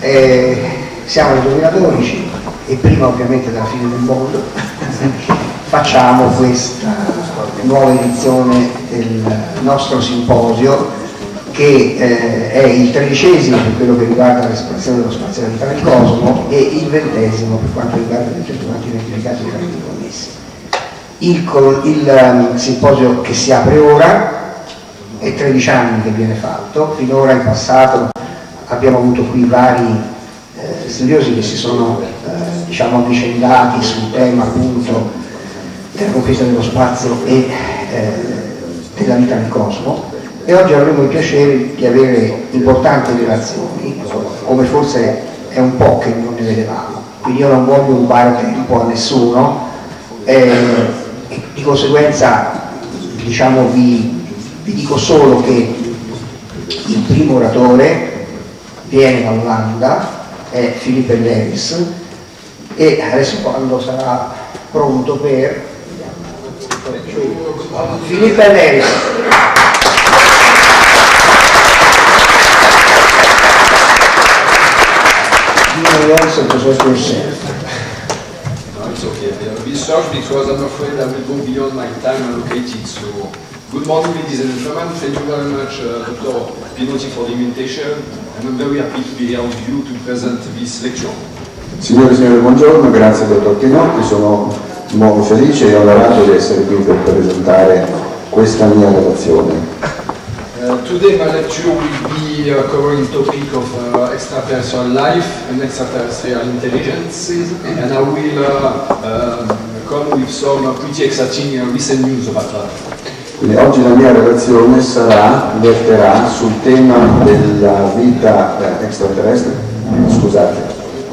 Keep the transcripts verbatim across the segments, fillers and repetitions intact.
Eh, siamo nel duemiladodici e prima ovviamente della fine del mondo facciamo questa nuova edizione del nostro simposio che eh, è il tredicesimo per quello che riguarda l'esplorazione dello spazio vitale del cosmo e il ventesimo per quanto riguarda gli oggetti non identificati dei campi connessi. Il, il um, simposio che si apre ora è tredici anni che viene fatto, finora in passato abbiamo avuto qui vari eh, studiosi che si sono eh, diciamo avvicendati sul tema appunto della conquista dello spazio e eh, della vita nel cosmo, e oggi avremo il piacere di avere importanti relazioni, come forse è un po' che non ne vedevamo, quindi io non voglio rubare tempo a nessuno, eh, di conseguenza diciamo vi, vi dico solo che il primo oratore viene dall'Olanda, è Philippe Elleris, e adesso quando sarà pronto per Philippe Elleris. You also present yourself. No, it's okay. I'll be short because I'm afraid I will go beyond my time allocated. So, good morning, ladies and gentlemen. Thank you very much, uh, Doctor Pinotti, for the invitation. And I'm very happy to be here with you to present this lecture. Signore e signori, buongiorno, grazie dottor Pinotti, sono molto felice e onorato di essere qui per presentare questa mia relazione. Uh, today my lecture will be uh, covering the topic of uh, extraterrestrial life and extraterrestrial intelligences, and I will uh, um, come with some uh, pretty exciting uh, recent news about that. Quindi oggi la mia relazione sarà, verterà sul tema della vita eh, extraterrestre, scusate,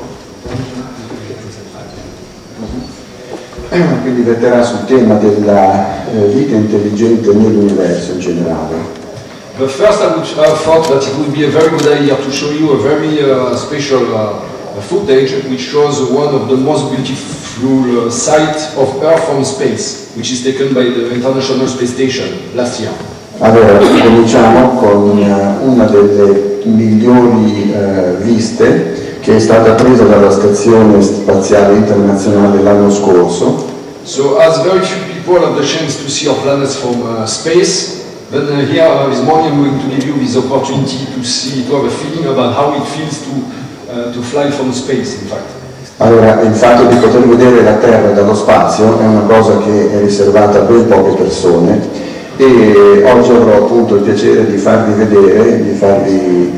quindi verterà sul tema della eh, vita intelligente nell'universo in generale. But first I would uh, thought that it would be a very good idea to show you a very uh, special uh, footage which shows one of the most beautiful uh, sights of Earth from space, which is taken by the International Space Station last year. Allora, cominciamo con uh, una delle migliori uh, viste che è stata presa dalla Stazione Spaziale Internazionale l'anno scorso. So as very few people have the chance to see our planets from uh, space, then uh, here uh, this morning I'm going to give you this opportunity to see, to have a feeling about how it feels to, uh, to fly from space, in fact. Allora, il fatto di poter vedere la Terra dallo spazio è una cosa che è riservata a ben poche persone e oggi avrò appunto il piacere di farvi vedere, di farvi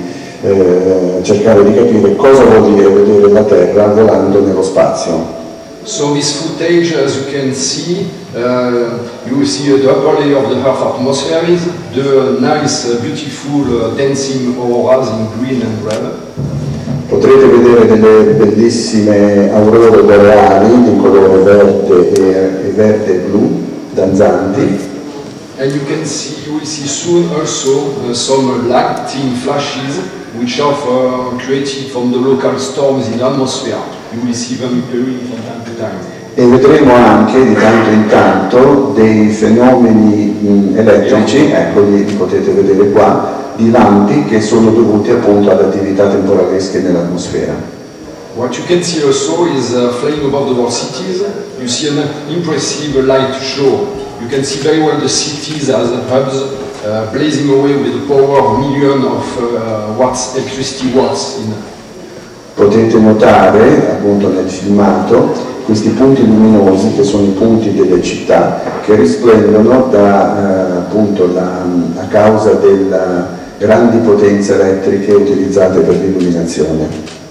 eh, cercare di capire cosa vuol dire vedere la Terra volando nello spazio. So this footage, as you can see, uh, you will see uh, the upper layer of the Earth atmosphere, the nice, uh, beautiful, uh, dancing auroras in green and red. Potrete vedere delle bellissime aurore boreali di colore verde e, e verde e blu, danzanti. And you can see, you will see soon also uh, some lightning flashes which are uh, created from the local storms in the atmosphere. You will see them appearing from time to time. E vedremo anche di tanto in tanto dei fenomeni mh, elettrici, ecco li, li potete vedere qua, di lampi che sono dovuti appunto ad attività temporalesche nell'atmosfera. What you can see also is uh, flying above the world cities. You see an impressive light show. You can see very well the cities as hubs uh, blazing away with the power of millions of uh, watts, electricity watts. In. Potete notare appunto nel filmato questi punti luminosi che sono i punti delle città che risplendono da, eh, appunto la, a causa delle grandi potenze elettriche utilizzate per l'illuminazione.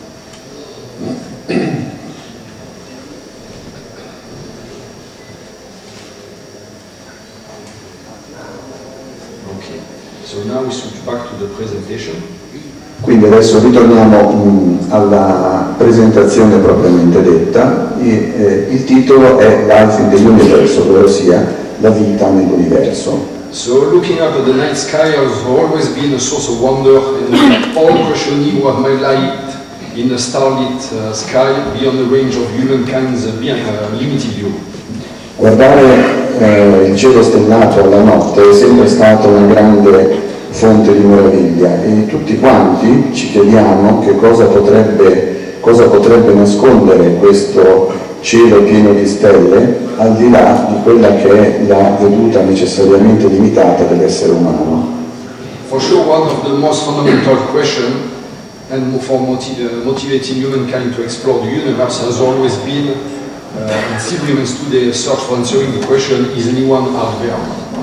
Okay. So now we switch back to the presentation. Quindi adesso ritorniamo mh, alla presentazione propriamente detta. E, eh, il titolo è Life in the Universe, ovvero sia la vita nell'universo. So looking up at the night sky has always been a source of wonder, and all questioning what might lie in the starlit uh, sky beyond the range of humankind's uh, limited view. Guardare eh, il cielo stellato alla notte è sempre stata una grande fonte di meraviglia, e tutti quanti ci chiediamo che cosa potrebbe, cosa potrebbe nascondere questo cielo pieno di stelle al di là di quella che è la veduta necessariamente limitata dell'essere umano. For sure, one of the most fundamental questions and for motiv uh, motivating humankind to explore the universe has always been, uh, and still remains today, a search for answering the question, is anyone out there?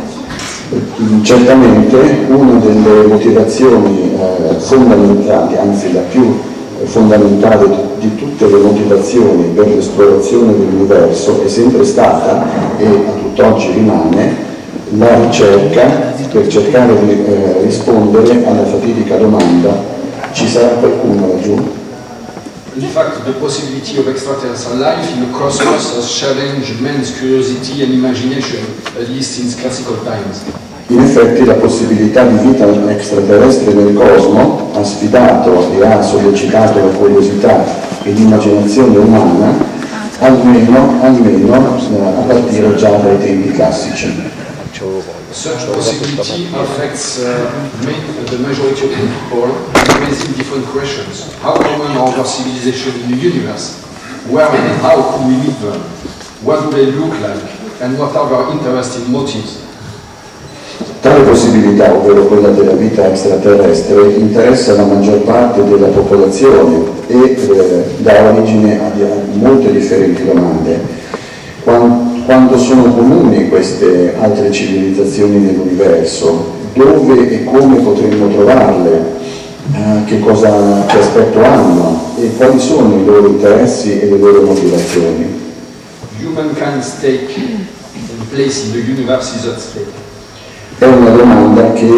Certamente una delle motivazioni eh, fondamentali, anzi la più fondamentale di, di tutte le motivazioni per l'esplorazione dell'universo è sempre stata, e a tutt'oggi rimane, la ricerca per cercare di eh, rispondere alla fatidica domanda: ci sarà qualcuno laggiù? In fact, the possibility of extraterrestrial life in the cosmos has challenged man's curiosity and imagination, at least since classical times. In effetti la possibilità di vita extraterrestre nel cosmo ha sfidato e ha sollecitato la curiosità e l'immaginazione umana, almeno, almeno a partire già dai tempi classici. Such possibility affects uh, the majority of people, raising different questions. How common are our civilization in the universe? Where and how could we meet them? What do they look like? And what are their interesting motives? Tale possibilità, ovvero quella della vita extraterrestre, interessa la maggior parte della popolazione e eh, dà origine a, a molte differenti domande. Quando, quando sono comuni queste altre civilizzazioni nell'universo? Dove e come potremmo trovarle? Eh, che, cosa, che aspetto hanno? E quali sono i loro interessi e le loro motivazioni? Humankind's stake and place in the universe is at stake. È una domanda che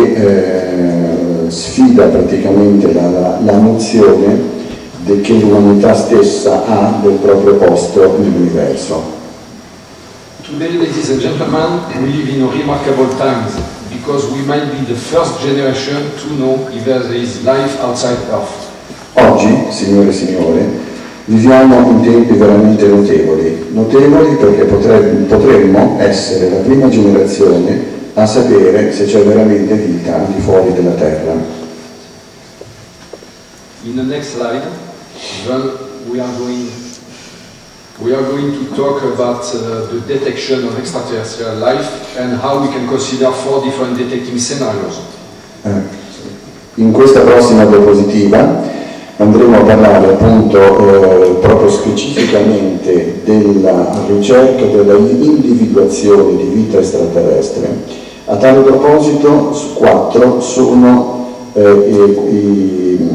eh, sfida praticamente la, la, la nozione de che l'umanità stessa ha del proprio posto nell'universo. Today, ladies and gentlemen, we live in remarkable times because we might be the first generation to know if there is life outside Earth. Oggi, signore e signore, viviamo in tempi veramente notevoli, notevoli perché potremmo, potremmo essere la prima generazione a sapere se c'è veramente vita al di fuori della Terra. In the next slide, then we are going, we are going to talk about uh, the detection of extraterrestrial life and how we can consider four different detecting scenarios. Eh, in questa prossima diapositiva andremo a parlare appunto eh, proprio specificamente della ricerca, della individuazione di vita extraterrestre. A tale proposito, su quattro sono eh, i, i,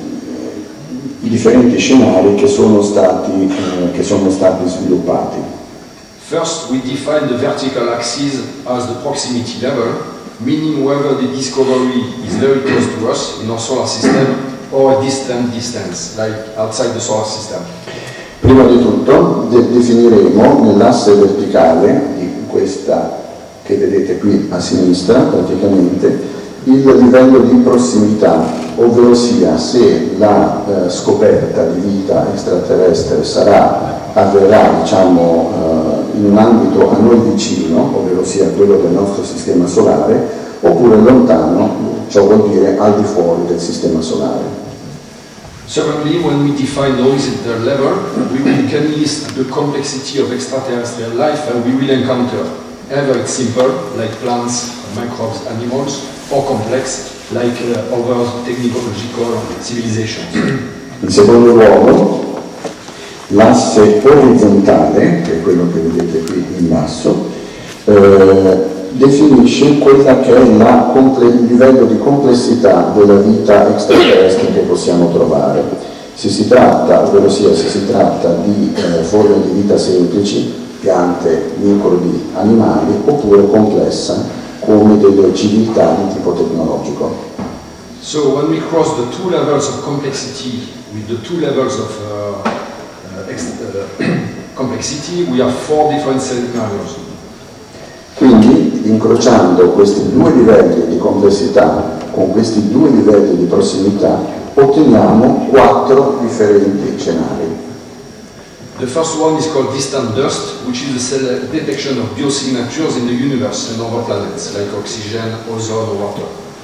i differenti scenari che sono stati, eh, che sono stati sviluppati. First, we define the vertical axis as the proximity level, meaning whether the discovery is very close to us in our solar system or a distant distance, like outside the solar system. Prima di tutto de definiremo nell'asse verticale di questa che vedete qui a sinistra praticamente il livello di prossimità, ovvero sia se la eh, scoperta di vita extraterrestre sarà, avverrà diciamo, eh, in un ambito a noi vicino, ovvero sia quello del nostro sistema solare, oppure lontano, ciò vuol dire al di fuori del sistema solare. Secondly, when we define the horizontal level, we will can list the complexity of extraterrestrial life and we will encounter. Either it's simple, like plants, microbes, animals, or complex, like uh, other technological civilizations. In secondo luogo, l'asse orizzontale, che è quello che vedete qui in basso, eh, definisce quella che è la il livello di complessità della vita extraterrestre che possiamo trovare. Se si tratta, ovvero sia se si tratta di eh, forme di vita semplici, piante, microbi, animali, oppure complessa come delle civiltà di tipo tecnologico. So when we cross the two levels of complexity with the two levels of uh, uh, ex uh, complexity, we have four different scenarios. Quindi, incrociando questi due livelli di complessità con questi due livelli di prossimità, otteniamo quattro differenti scenari. The first one is called distant dust, which is the detection of biosignatures in the universe and other planets, like oxygen, ozone, or water.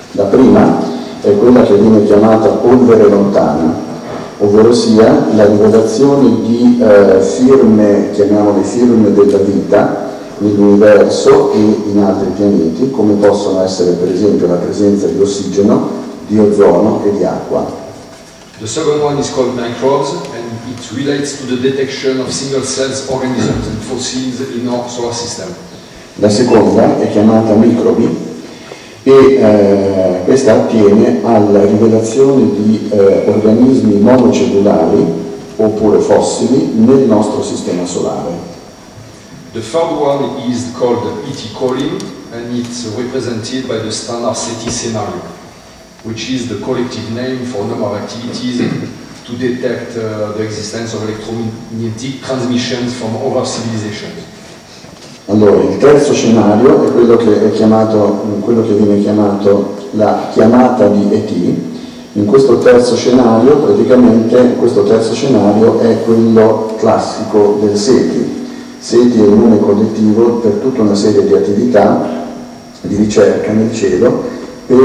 La prima è quella che viene chiamata polvere lontana, ovvero sia la rivelazione di eh, firme, chiamiamole firme della vita, nell'universo e in altri pianeti, come possono essere per esempio la presenza di ossigeno, di ozono e di acqua. The second one is called microbes, and it relates to the detection of single-cell organisms and fossils in our solar system. La seconda è chiamata microbi e eh, questa attiene alla rivelazione di eh, organismi monocellulari oppure fossili nel nostro sistema solare. The third one is called E T calling, and it's represented by the standard SETI scenario, which is the collective name for a number of activities to detect uh, the existence of electromagnetic transmissions from other civilizations. Allora, il terzo scenario è quello che, è chiamato, quello che viene chiamato la chiamata di E T. In questo terzo scenario, praticamente, questo terzo scenario è quello classico del SETI. SETI è il nome collettivo per tutta una serie di attività di ricerca nel cielo per,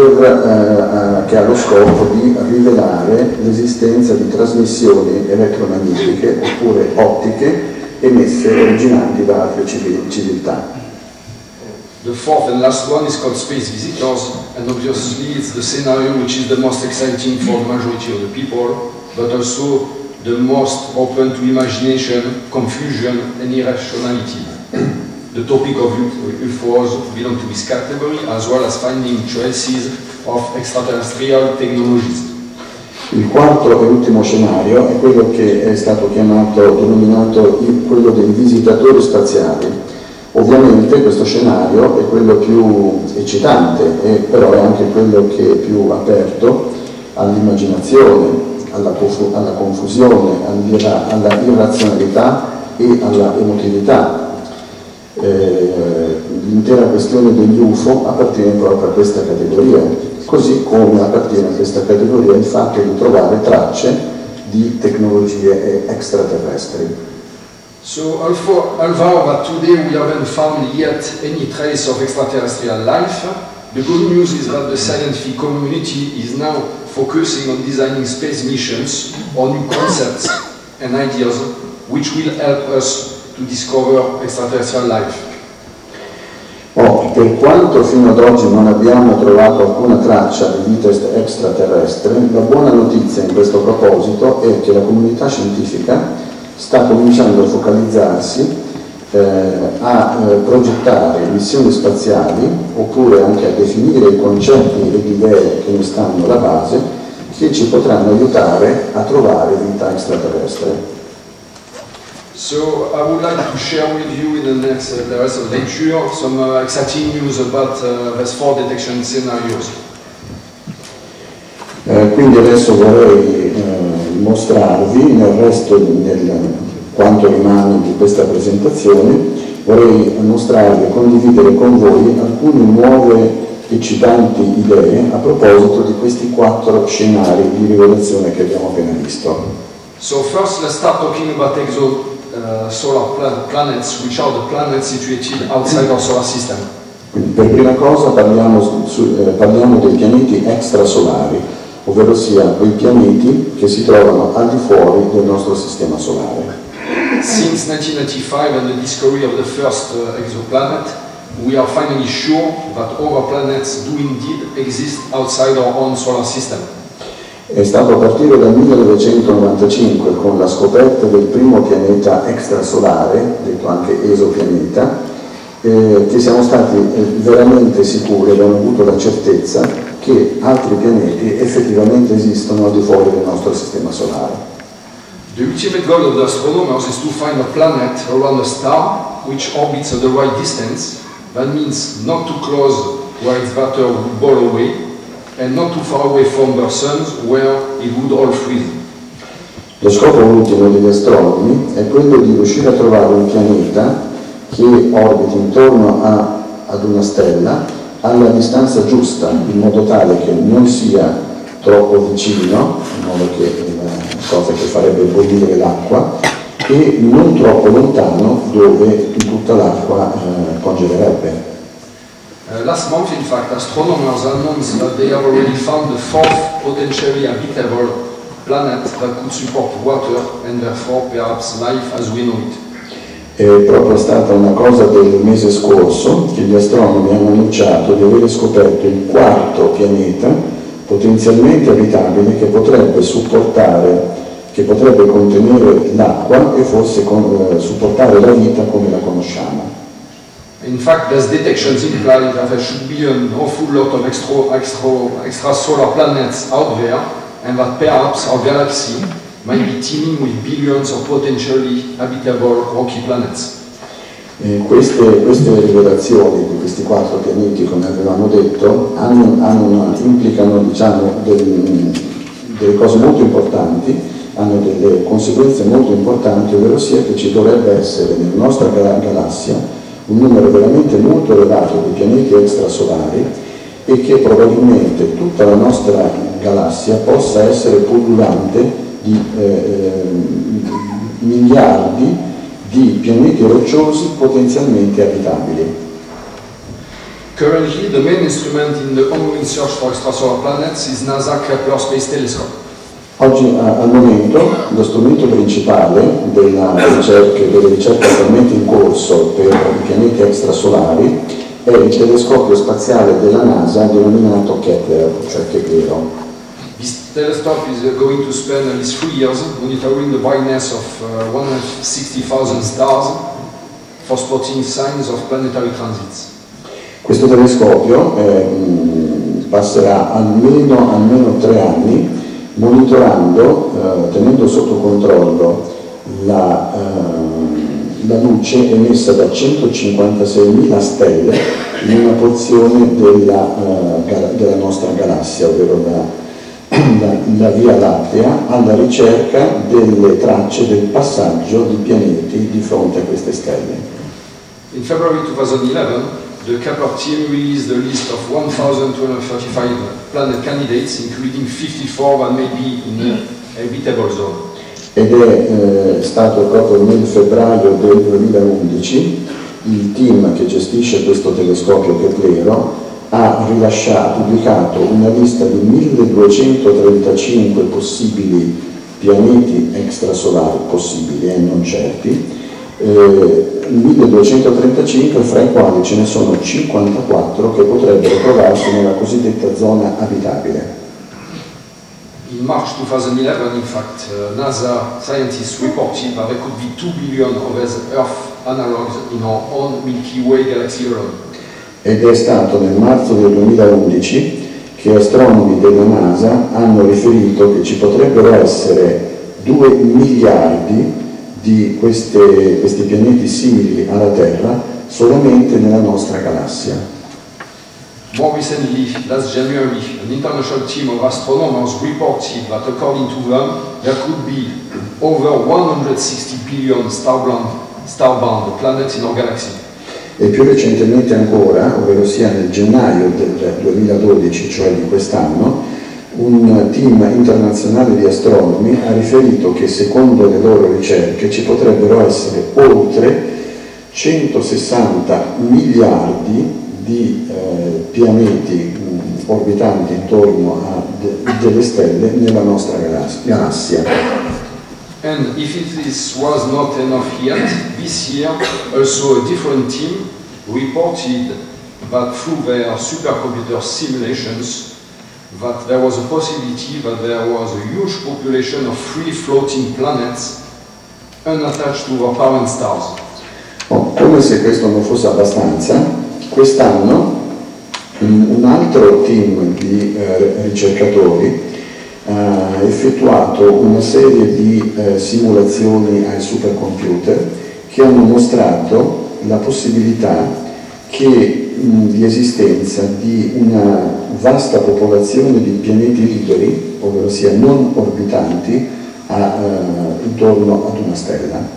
eh, che ha lo scopo di rivelare l'esistenza di trasmissioni elettromagnetiche oppure ottiche emesse originanti da altre civiltà. The fourth and last one is called space visitors, and obviously it's the scenario which is the most exciting for the majority of the people, but also the most open to imagination, confusion and irrationality. The topic of U F Os belong to this category, as well as finding traces of extraterrestrial technologies. Il quarto e ultimo scenario è quello che è stato chiamato, denominato quello dei visitatori spaziali. Ovviamente questo scenario è quello più eccitante, e però è anche quello che è più aperto all'immaginazione, alla, alla confusione, alla, alla irrazionalità e alla emotività. Eh, l'intera questione degli U F O appartiene proprio a questa categoria, così come appartiene a questa categoria il fatto di trovare tracce di tecnologie extraterrestri. So although, although that today we haven't found yet any trace of extraterrestrial life, the good news is that the scientific community is now focusing on designing space missions or new concepts and ideas which will help us to discover extraterrestrial life. Oh, per quanto fino ad oggi non abbiamo trovato alcuna traccia di vita extraterrestre, la buona notizia in questo proposito è che la comunità scientifica sta cominciando a focalizzarsi eh, a eh, progettare missioni spaziali oppure anche a definire i concetti e le idee che ne stanno alla base, che ci potranno aiutare a trovare vita extraterrestre. So I would like to share with you in the next uh, the rest of the lecture some uh, exciting news about uh, these four detection scenarios. Eh, quindi adesso vorrei eh, mostrarvi nel resto, nel quanto rimane di questa presentazione, vorrei mostrarvi e condividere con voi alcune nuove eccitanti idee a proposito di questi quattro scenari di rivelazione che abbiamo appena visto. So first let's start talking about exo Uh, solar pla planets, which are the planets situated outside our solar system. Quindi per prima cosa parliamo, su, eh, parliamo dei pianeti extrasolari, ovvero sia quei pianeti che si trovano al di fuori del nostro sistema solare. Since nineteen ninety-five and the discovery of the first uh, exoplanet, we are finally sure that other planets do indeed exist outside our own solar system. È stato a partire dal millenovecentonovantacinque, con la scoperta del primo pianeta extrasolare, detto anche esopianeta, eh, che siamo stati eh, veramente sicuri, abbiamo avuto la certezza che altri pianeti effettivamente esistono al di fuori del nostro sistema solare. The ultimate goal of the astronomers is to find a planet around a star which orbits at the right distance. That means not too close where its matter would ball away, and not too far away from the suns where it would all freeze. Lo scopo ultimo degli astronomi è quello di riuscire a trovare un pianeta che orbiti intorno a, ad una stella alla distanza giusta, in modo tale che non sia troppo vicino, in modo che una cosa che farebbe bollire l'acqua, e non troppo lontano, dove tutta l'acqua eh, congelerebbe. Uh, last month, in fact, astronomers announced that they have already found the fourth potentially habitable planet that could support water and therefore perhaps life as we know it. È proprio stata una cosa del mese scorso che gli astronomi hanno annunciato di aver scoperto il quarto pianeta potenzialmente abitabile che potrebbe supportare, che potrebbe contenere l'acqua e forse con, eh, supportare la vita come la conosciamo. In fact, these detections imply that there should be an awful lot of extra, extra, extrasolar planets out there, and that perhaps our galaxy might be teeming with billions of potentially habitable rocky planets. E queste, queste rivelazioni di questi quattro pianeti, come avevamo detto, hanno, hanno una, implicano diciamo, del, delle cose molto importanti, hanno delle conseguenze molto importanti, ovvero sia che ci dovrebbe essere nella nostra galassia un numero veramente molto elevato di pianeti extrasolari e che probabilmente tutta la nostra galassia possa essere pullulante di eh, miliardi di pianeti rocciosi potenzialmente abitabili. Currently, the main instrument in the ongoing search for extrasolar planets is NASA Kepler Space Telescope. Oggi al momento lo strumento principale della ricerca, delle ricerche attualmente in corso per i pianeti extrasolari è il telescopio spaziale della NASA denominato Kepler, cioè Keplero. This telescope is uh, going to spend at least three years monitoring the brightness of uh, one hundred sixty thousand stars for spotting signs of planetary transits. Questo telescopio eh, passerà almeno, almeno tre anni monitorando, eh, tenendo sotto controllo la, eh, la luce emessa da centocinquantaseimila stelle in una porzione della, eh, della nostra galassia, ovvero la, la, la Via Lattea, alla ricerca delle tracce del passaggio di pianeti di fronte a queste stelle. In February twenty eleven, the Kepler team released a list of one thousand two hundred thirty-five planet candidates, including fifty-four that may be in the habitable zone. Ed è eh, stato proprio nel febbraio del duemilaundici il team che gestisce questo telescopio Keplero ha rilasciato, pubblicato una lista di milleduecentotrentacinque possibili pianeti extrasolari, possibili e non certi, eh, milleduecentotrentacinque, fra i quali ce ne sono cinquantaquattro che potrebbero trovarsi nella cosiddetta zona abitabile. In March twenty eleven, in fact, uh, NASA scientists reported that there could be two billion of these Earth analogs in our own Milky Way galaxy alone. Ed è stato nel marzo del duemilaundici che astronomi della NASA hanno riferito che ci potrebbero essere due miliardi di queste, questi pianeti simili alla Terra solamente nella nostra galassia. More recently, last January, an international team of astronomers reported that according to them, there could be over one hundred sixty billion starbound, starbound planets in our galaxy. E più recentemente ancora, ovvero sia nel gennaio del duemiladodici, cioè di quest'anno, un team internazionale di astronomi ha riferito che secondo le loro ricerche ci potrebbero essere oltre centosessanta miliardi di eh, pianeti mh, orbitanti intorno a de delle stelle nella nostra galassia. And if this was not enough yet, this year also a different team reported that through their supercomputer simulations that there was a possibility that there was a huge population of free floating planets unattached to our parent stars. Oh, come se questo non fosse abbastanza, quest'anno un altro team di eh, ricercatori ha effettuato una serie di eh, simulazioni ai supercomputer che hanno mostrato la possibilità che, mh, di esistenza di una vasta popolazione di pianeti liberi, ovvero sia non orbitanti, a, uh, intorno ad una stella.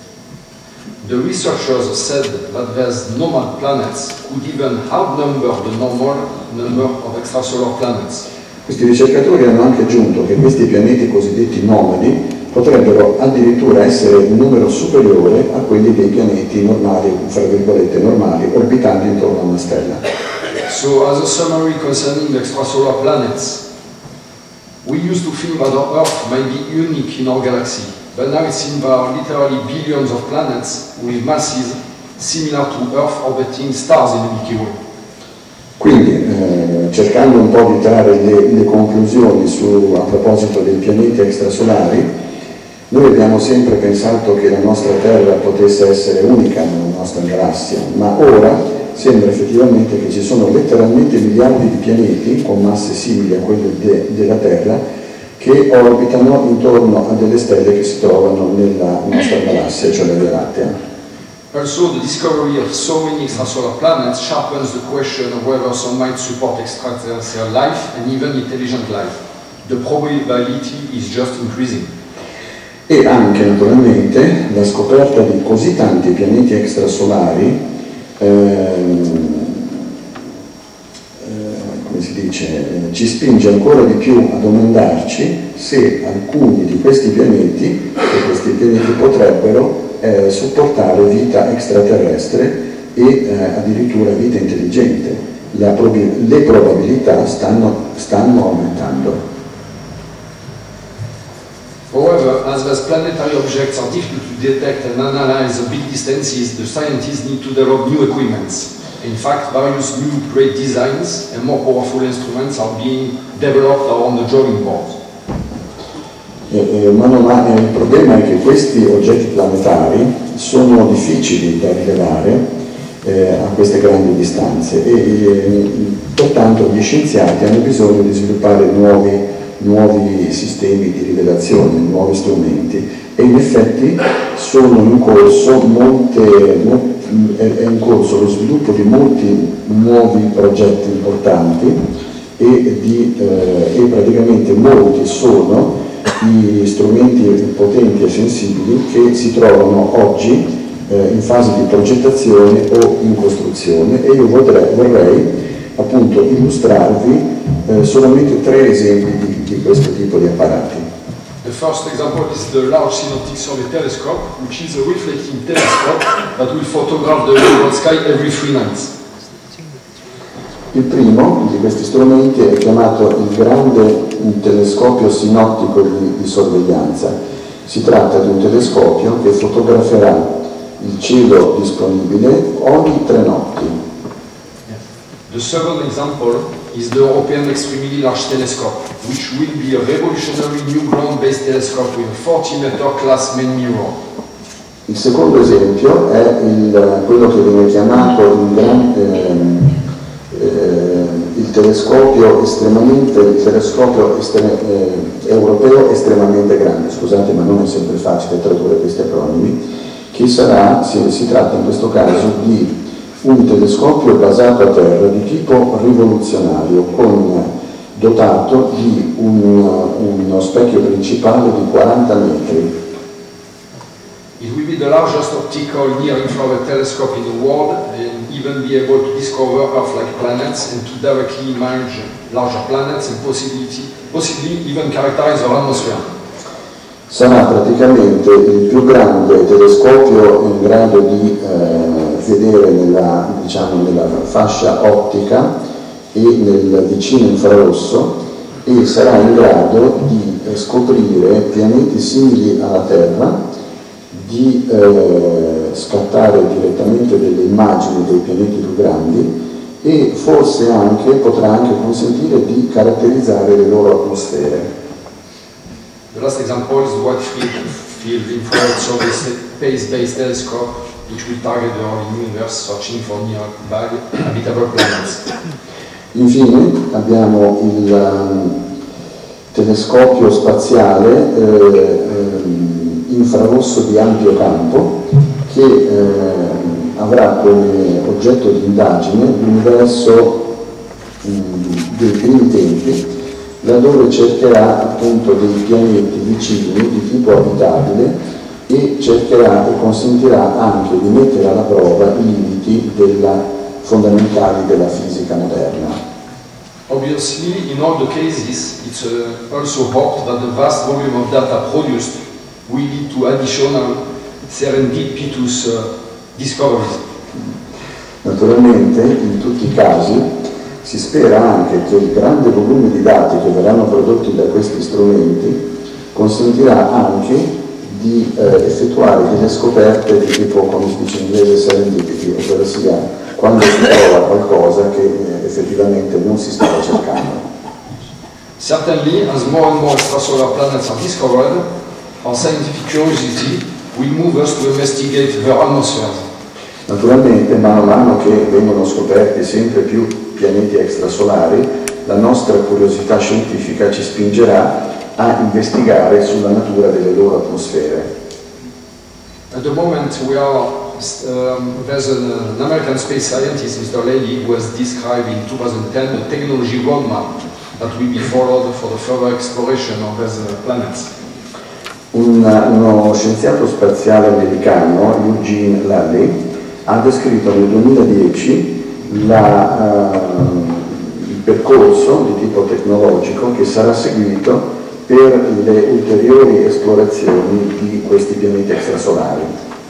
The researchers said that these nomad planets could even outnumber the normal number of extrasolar planets. Questi ricercatori hanno anche aggiunto che questi pianeti cosiddetti nomadi potrebbero addirittura essere un numero superiore a quelli dei pianeti normali, fra virgolette normali, orbitanti intorno a una stella. So, as a summary concerning extrasolar planets, we used to think that our Earth might be unique in our galaxy, but now it seems there are literally billions of planets with masses similar to Earth orbiting stars in the Milky Way. Quindi, eh, cercando un po' di trarre le, le conclusioni su, a proposito dei pianeti extrasolari, noi abbiamo sempre pensato che la nostra Terra potesse essere unica nella nostra galassia, ma ora sembra effettivamente che ci sono letteralmente miliardi di pianeti con masse simili a quelle de, della Terra che orbitano intorno a delle stelle che si trovano nella nostra galassia, cioè la Via Lattea. Also, the discovery of so many extrasolar planets sharpens the question of whether some might support extraterrestrial life and even intelligent life. The probability is just increasing. E anche naturalmente la scoperta di così tanti pianeti extrasolari, ehm, eh, come si dice, eh, ci spinge ancora di più a domandarci se alcuni di questi pianeti, che questi pianeti potrebbero Eh, supportare vita extraterrestre e eh, addirittura vita intelligente. La prob- le probabilità stanno, stanno aumentando. However, as these planetary objects are difficult to detect and analyze at big distances, the scientists need to develop new equipments. In fact, various new great designs and more powerful instruments are being developed or on the drawing board. Eh, eh, ma non ha, eh, il problema è che questi oggetti planetari sono difficili da rilevare eh, a queste grandi distanze e eh, pertanto gli scienziati hanno bisogno di sviluppare nuovi, nuovi sistemi di rilevazione, nuovi strumenti e in effetti sono in corso molte, mo, è in corso lo sviluppo di molti nuovi progetti importanti e, di, eh, e praticamente molti sono i strumenti potenti e sensibili che si trovano oggi eh, in fase di progettazione o in costruzione e io vorrei, vorrei appunto illustrarvi eh, solamente tre esempi di, di questo tipo di apparati. The first example is the Large Synoptic Survey Telescope, which is a reflecting telescope that will photograph the world sky every three nights. Il primo di questi strumenti è chiamato il grande telescopio sinottico di, di sorveglianza. Si tratta di un telescopio che fotograferà il cielo disponibile ogni tre notti. The second example is the European Extremely Large Telescope, which will be a revolutionary new ground-based telescope with a forty meter class main mirror. Il secondo esempio è il, quello che viene chiamato il grande ehm, Eh, il telescopio estremamente il telescopio estre, eh, europeo estremamente grande, scusate ma non è sempre facile tradurre questi acronimi, che sarà, si, si tratta in questo caso di un telescopio basato a terra di tipo rivoluzionario, con, dotato di un, uno specchio principale di quaranta metri. It will be the largest optical near-infrared telescope in the world and even be able to discover Earth-like planets and to directly image larger planets and possibility, possibly even characterize our atmosphere. Sarà praticamente il più grande telescopio in grado di eh, vedere nella, diciamo, nella fascia ottica e nel vicino infrarosso e sarà in grado di eh, scoprire pianeti simili alla Terra, di eh, scattare direttamente delle immagini dei pianeti più grandi e forse anche potrà anche consentire di caratterizzare le loro atmosfere. The last example is the Wide Field Infrared Survey Space-Based Telescope, which will target the early universe, searching for nearby habitable planets. Infine abbiamo il um, telescopio spaziale eh, eh, infrarosso di ampio campo che eh, avrà come oggetto di indagine l'universo mh, dei primi tempi, laddove cercherà appunto dei pianeti vicini di tipo abitabile e cercherà e consentirà anche di mettere alla prova i limiti della, fondamentali della fisica moderna. Obviously, in all the cases, it's uh, also hoped that the vast volume of data produced will lead to additional serendipitous uh, discoveries. Naturalmente, in tutti i casi, Si spera anche che il grande volume di dati che verranno prodotti da questi strumenti consentirà anche di eh, effettuare delle scoperte di tipo, come si dice in inglese, serendipity, ovvero sia quando si trova qualcosa che eh, effettivamente non si stava cercando. Certainly, as more and more extrasolar planets are discovered, our scientific curiosity will move us to investigate their atmospheres. Naturalmente, mano a mano che vengono scoperti sempre più pianeti extrasolari, la nostra curiosità scientifica ci spingerà a investigare sulla natura delle loro atmosfere. At the moment, we are, um, there's an, an American space scientist, Mister Lely, who has described in two thousand ten a technology roadmap that will be followed for the further exploration of these uh, planets. Un, uno scienziato spaziale americano, Eugene Lally, ha descritto nel duemiladieci la, uh, il percorso di tipo tecnologico che sarà seguito per le ulteriori esplorazioni di questi pianeti extrasolari.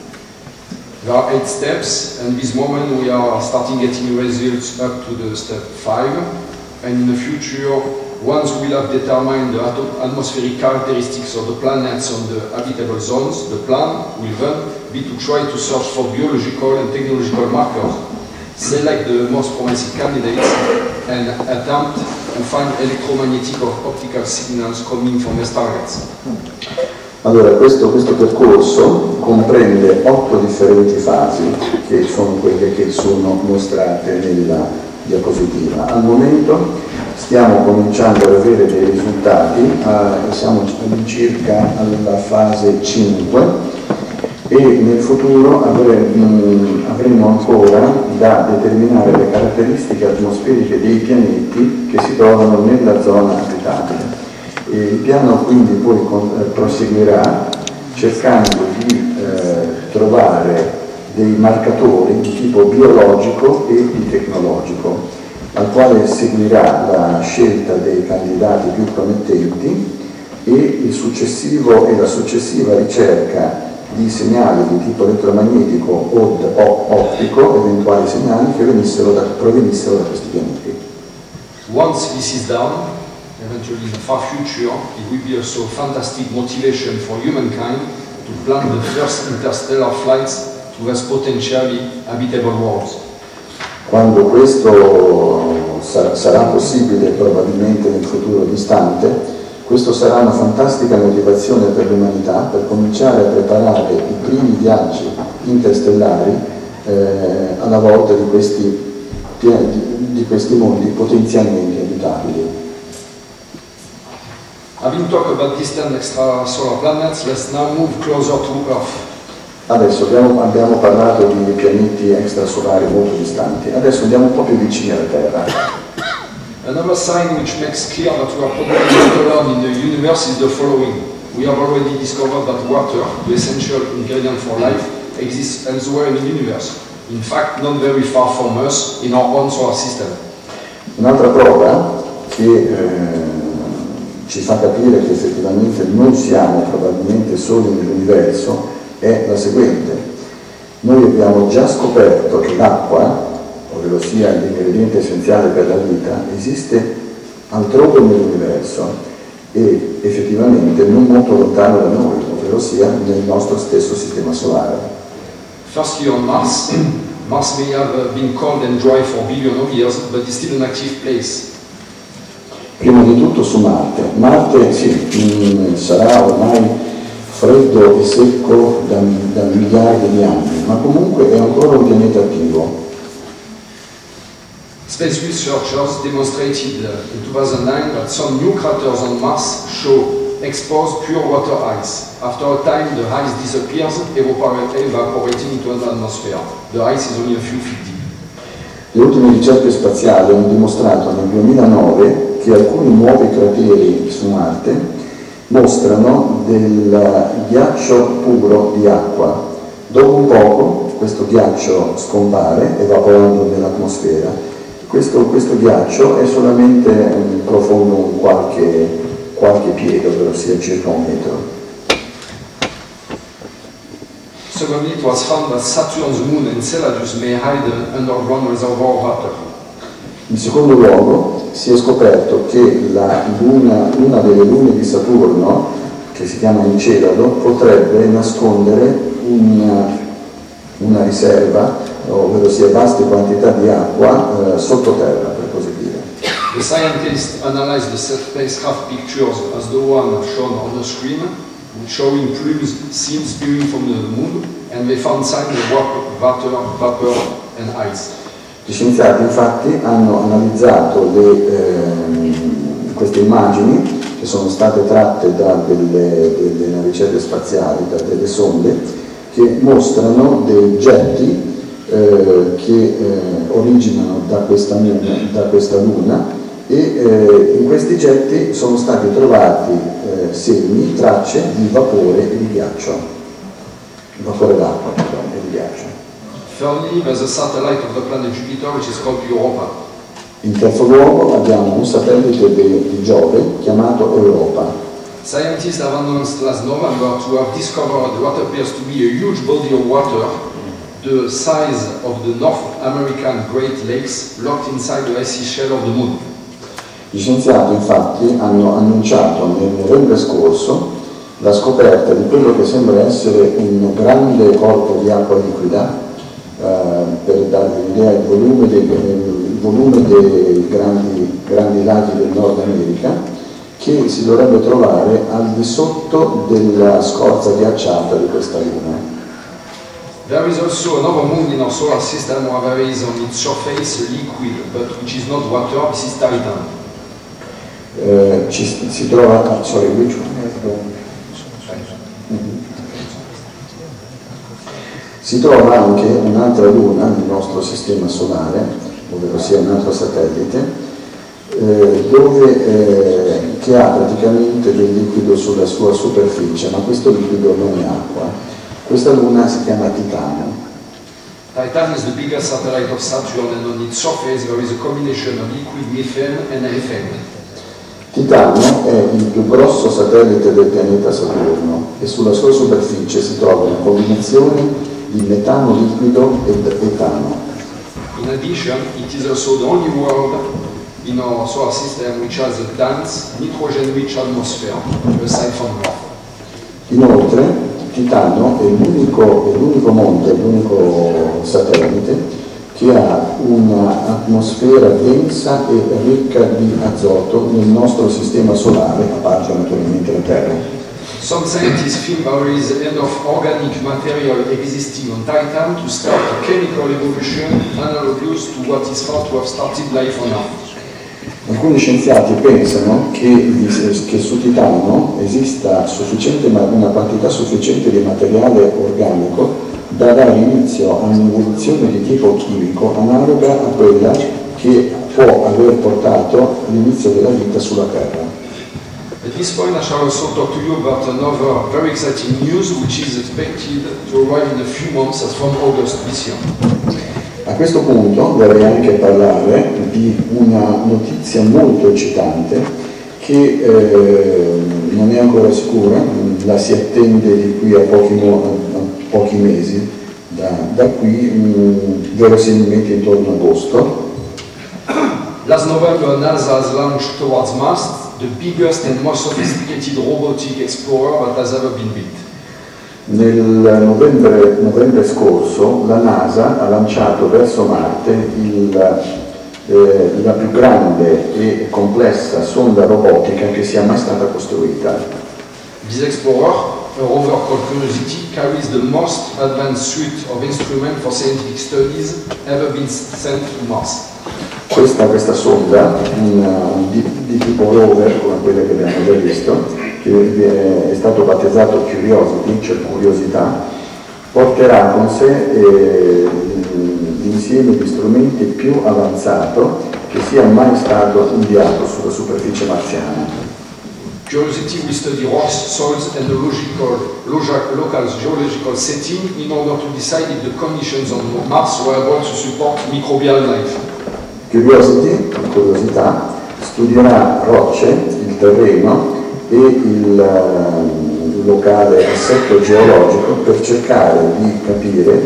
There are eight steps, and this moment we are starting getting results up to the step five, and in the future, once we have determined the atmospheric characteristics of the planets on the habitable zones, the plan will then be to try to search for biological and technological markers, select the most promising candidates, and attempt to find electromagnetic or optical signals coming from these targets. Allora, questo, questo percorso comprende otto differenti fasi, che sono quelle che sono mostrate nella diapositiva. Al momento stiamo cominciando ad avere dei risultati, eh, siamo circa alla fase cinque, e nel futuro avre, mh, avremo ancora da determinare le caratteristiche atmosferiche dei pianeti che si trovano nella zona abitabile. E il piano quindi poi con, eh, proseguirà cercando di eh, trovare dei marcatori di tipo biologico e di tecnologico, al quale seguirà la scelta dei candidati più promettenti e il successivo e la successiva ricerca di segnali di tipo elettromagnetico o ottico, eventuali segnali che venissero da, provenissero da questi pianeti. Once this is done, eventually in the far future, it will be also fantastic motivation for humankind to plan the first interstellar flights to those potentially habitable worlds. Quando questo sar- sarà possibile, probabilmente nel futuro distante, questo sarà una fantastica motivazione per l'umanità per cominciare a preparare i primi viaggi interstellari eh, alla volta di questi, di, di questi mondi potenzialmente abitabili. Having talked about distant extrasolar planets, let's now move closer to Earth. Adesso abbiamo, abbiamo parlato di pianeti extrasolari molto distanti, adesso andiamo un po' più vicini alla Terra. Another sign which makes clear that we are probably not alone in the universe is the following. We have already discovered that water, the essential ingredient for life, exists elsewhere in the universe. In fact, not very far from us, in our own solar system. Un'altra prova che eh, ci fa capire che effettivamente non siamo probabilmente soli nell'universo è la seguente. Noi abbiamo già scoperto che l'acqua, ovvero sia l'ingrediente essenziale per la vita, esiste altrove nell'universo e effettivamente non molto lontano da noi, ovvero sia nel nostro stesso sistema solare. Firstly on Mars, Mars may have been cold and dry for billions of years, but is still an active place. Prima di tutto su Marte. Marte sì, mh, sarà ormai freddo e secco da, da miliardi di anni, ma comunque è ancora un pianeta attivo. Space researchers demonstrated in two thousand nine that some new craters on Mars show exposed pure water ice. After a time, the ice disappears, evaporating into the atmosphere. The ice is only a few feet deep. Le ultime ricerche spaziali hanno dimostrato nel duemilanove che alcuni nuovi crateri su Marte mostrano del ghiaccio puro di acqua. Dopo un poco questo ghiaccio scompare, evaporando nell'atmosfera. Questo, questo ghiaccio è solamente um, profondo un qualche, qualche piede, ovvero sia circa un metro. Secondly, it was found that Saturn's moon Enceladus may hide an underground reservoir of water. In secondo luogo si è scoperto che la luna, una delle lune di Saturno, che si chiama Encelado, potrebbe nascondere una, una riserva, ovvero sia vaste quantità di acqua eh, sottoterra, per così dire. The scientists analyzed the spacecraft pictures as the one shown on the screen, showing plumes seen spewing from the moon, and they found signs of water, vapor and ice. Gli scienziati infatti hanno analizzato le, ehm, queste immagini che sono state tratte da delle, delle navicelle spaziali, da delle sonde, che mostrano dei getti eh, che eh, originano da questa, da questa luna e eh, in questi getti sono stati trovati eh, segni, tracce di vapore e di ghiaccio, vapore d'acqua e di ghiaccio. Thirdly, there's a satellite of the planet Jupiter which is called Europa. In terzo luogo abbiamo un satellite di, di Giove chiamato Europa. Scientists have announced last November to have discovered what appears to be a huge body of water, the size of the North American Great Lakes, locked inside the icy shell of the moon. Gli scienziati infatti hanno annunciato nel novembre scorso la scoperta di quello che sembra essere un grande corpo di acqua liquida. Uh, per darvi un'idea del volume dei, il volume dei grandi, grandi laghi del Nord America, che si dovrebbe trovare al di sotto della scorza ghiacciata di questa luna. There is also another moon in our solar system where there is on its surface a liquid, but which is not water, this is Titan. Uh, ci, si trova, sorry, which one? Mm-hmm. Si trova anche un'altra luna nel nostro sistema solare, ovvero sia un altro satellite, eh, dove, eh, che ha praticamente del liquido sulla sua superficie, ma questo liquido non è acqua. Questa luna si chiama Titano. Titan is the biggest satellite of Saturn, and on its surface there is a combination of liquid methane and ethane. Titano è il più grosso satellite del pianeta Saturno e sulla sua superficie si trova una combinazione di metano liquido ed etano. In addition, it is also the only world in our solar system which has a dense, nitrogen-rich atmosphere, aside from Earth. Inoltre, Titano è l'unico, è l'unico mondo, l'unico satellite che ha un'atmosfera densa e ricca di azoto nel nostro sistema solare, a parte naturalmente la Terra. Some scientists think there is enough organic material existing on Titan to start a chemical evolution analogous to what is thought to have started life on Earth. Alcuni scienziati pensano che, che su Titano esista sufficiente, una quantità sufficiente di materiale organico da dare inizio a un'evoluzione di tipo chimico analoga a quella che può aver portato all'inizio della vita sulla Terra. At this point, I shall also talk to you about another very exciting news which is expected to arrive in a few months as from August this year. A questo punto vorrei anche parlare di una notizia molto eccitante che eh, non è ancora sicura, la si attende di qui a pochi, a pochi mesi, da, da qui mh, verosimilmente intorno a agosto. Last November, NASA has launched towards Mars the biggest and most sophisticated robotic explorer that has ever been built. Nel novembre, novembre scorso la NASA ha lanciato verso Marte il, eh, la più grande e complessa sonda robotica che sia mai stata costruita. This explorer, a rover called Curiosity, carries the most advanced suite of instruments for scientific studies ever been sent to Mars. Questa, questa sonda, una, di, di tipo rover, come quella che abbiamo già visto, che è stato battezzato Curiosity, cioè curiosità, porterà con sé eh, l'insieme di strumenti più avanzato che sia mai stato inviato sulla superficie marziana. Curiosity will study rocks, soils and the logical, local geological setting in order to decide if the conditions on Mars were able to support microbial life. Curiosity, curiosità, studierà rocce, il terreno e il uh, locale assetto geologico per cercare di capire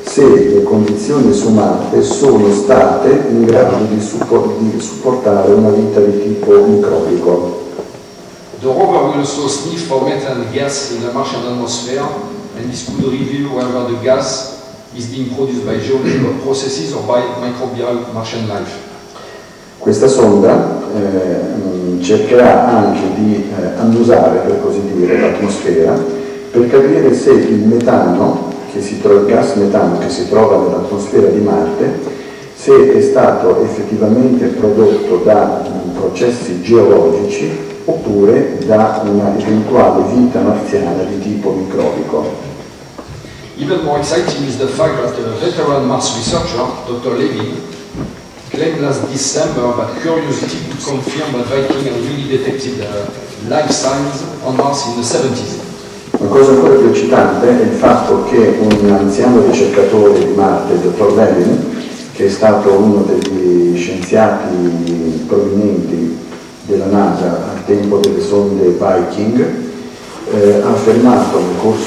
se le condizioni su Marte sono state in grado di, support di supportare una vita di tipo microbico. The rover will also sniff for methane gas in the Martian atmosphere, and this could reveal whether the gas is being produced by geological processes or by microbial Martian life. Questa sonda eh, cercherà anche di eh, annusare, per così dire, l'atmosfera per capire se il metano, che si trova, il gas metano che si trova nell'atmosfera di Marte, se è stato effettivamente prodotto da um, processi geologici oppure da una eventuale vita marziana di tipo microbico. Even more exciting is the fact that a veteran Mars researcher, Doctor Levin, claimed last December that Curiosity could confirm that Viking had really detected uh, life signs on Mars in the seventies. Una cosa ancora più eccitante è il fatto che un anziano ricercatore di Marte, il dottor Levin, che è stato uno degli scienziati provenienti della NASA al tempo delle sonde Viking, eh, ha affermato nel corso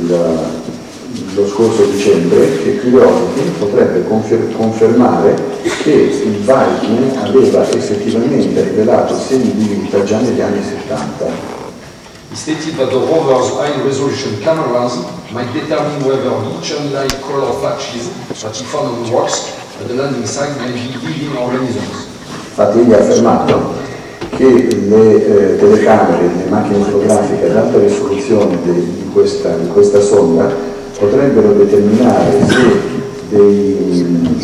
dello scorso dicembre che Curiosity potrebbe confer confermare che il Viking aveva effettivamente rivelato segni di vita già negli anni settanta. He stated that the rover's high-resolution cameras might determine whether lichen-like color patches that he found on rocks at the landing site may be living organisms. Infatti egli ha affermato che le eh, telecamere, le macchine fotografiche ad alta risoluzione de, di, questa, di questa sonda potrebbero determinare se dei,